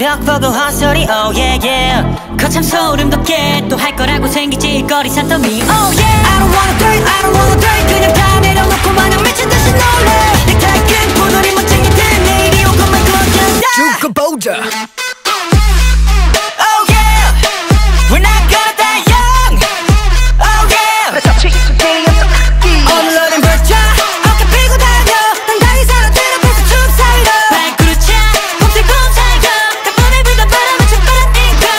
노력 보고 헛소리 oh yeah yeah 거참 소름 돋게 또 할 거라고 생기지 일거리 산더미 oh yeah I don't wanna do it I don't wanna do it 그냥 다 내려놓고 마냥 미친 듯이 놀래 내 탈근 포도리 멋쟁이들 내일이 오고만 그런다 죽고 보자 oh yeah We're not gonna die young oh yeah 그래서 today I'm so cocky 오늘 너는 벌쳐 어깨 펴고 다녀 당당히 사람들 앞에서 춤 사이로 발그루 차 봄새콤 살겨 단번에 불던 바람에 춤바람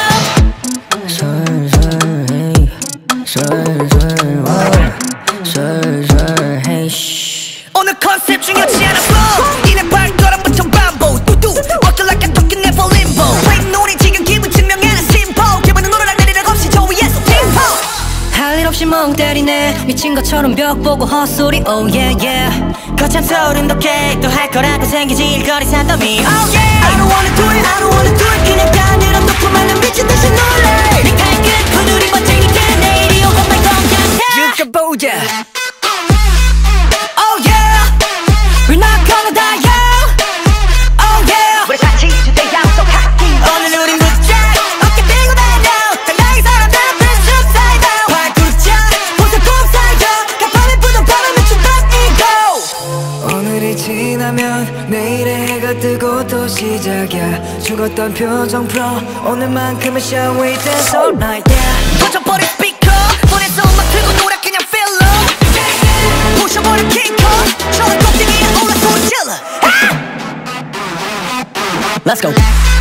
이고 솔솔 hey 오늘 컨셉 중요치 않았어 이내 발걸음부터 반복 뚜뚜 Walking like a talking never limbo Play 노래 지금 기분 증명하는 심포 기분은 오르락 내리락 없이 저 위에서 팀포 할 일 없이 멍 때리네 미친 것처럼 벽 보고 헛소리 oh yeah yeah 거참 소름 돋게 또 할 거라고 생기지 일거리 산더미 oh yeah I don't wanna do it I don't wanna do it 그냥 다 내려놓고 말면 미친 듯이 놀래 내 발끝 구두리 멋쟁이들 내일이 오고 말 건강해 죽고 보자 oh yeah We're not gonna die young oh yeah 우리 같이 today I'm so cocky 오늘 우린 붙자 어깨 펴고 다녀 당당히 사람들 앞에서 춤 사이다 발그루 차 봄새콤 살겨 간밤에 부던 바람에 춤단 이고 오늘이 지나면 내일의 해가 뜨고 또 시작이야 죽었던 표정 풀어 오늘만큼은 shall we dance all night yeah 터져버린 스피커 폰에서 음악 틀고 노래 그냥 feel up 부셔버린 킥커 저런 꽃들이 올라 소리 질러 Let's go